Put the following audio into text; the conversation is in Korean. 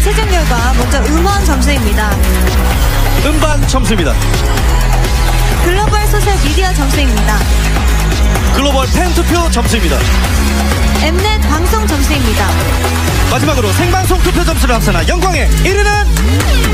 최종 결과 먼저 음원 점수입니다. 음반 점수입니다. 글로벌 소셜 미디어 점수입니다. 글로벌 팬투표 점수입니다. 엠넷 방송 점수입니다. 마지막으로 생방송 투표 점수를 합산한 영광에 이르는